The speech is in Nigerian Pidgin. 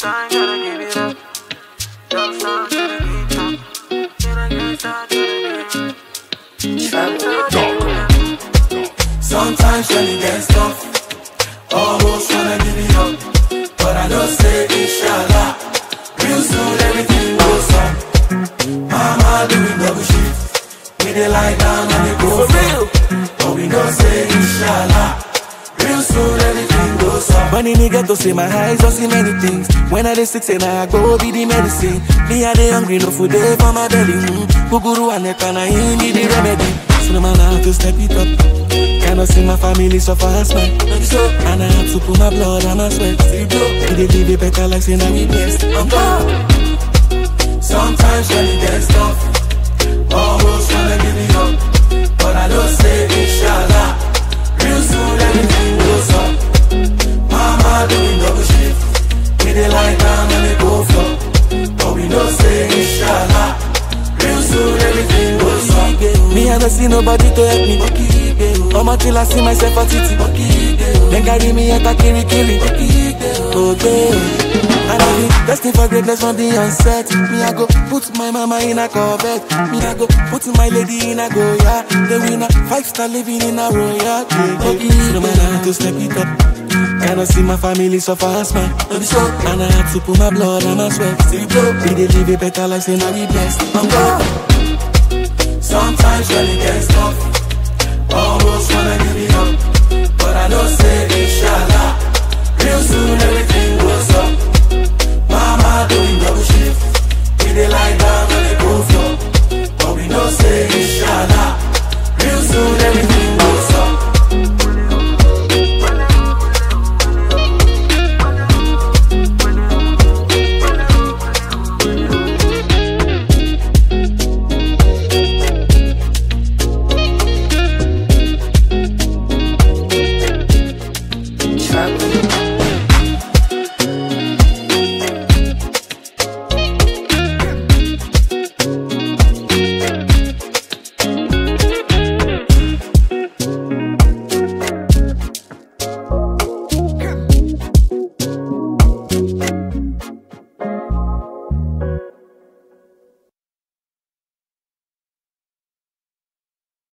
Sometimes gotta give it up. Don't stop to the beat up. Can I get start to the beat up? Sometimes when it gets tough, almost wanna give it up, but I don't say inshallah. Real soon everything goes up. Mama doing double shift, we dey lie down and they go for real. But we don't say inshallah. Real soon everything goes up. Money nigga to say my eyes don't see many things. When I dey sick say now I go be the medicine. Me I dey hungry no food dey for my belly. Guguru and Nekana he need the remedy. So no man I have to step it up. Cannot see my family suffer as man. And I have to put my blood and my sweat. We dey live a better life say now we blessed. Sometimes when it gets tough, almost wanna give it up, but I don't say inshallah. Real soon everything goes up. Mama doing double shift, we dey lie down and they go for, but we don't say inshallah. Real soon everything goes up. Me I don't see nobody to help me. How till I see myself at titi. Then carry me at a kiri. Okay. And I be destined for greatness from the onset. Me I go put my mama in a Corvette. Me I go put my lady in a Goya. Then we in a 5-star living in a royal. No man I have to step it up. Cannot see my family suffer as man. And I have to put my blood and my sweat. We dey live a better life, say now we blessed. Sometimes when it gets tough, almost wanna give it up, but I don't say inshallah. Real soon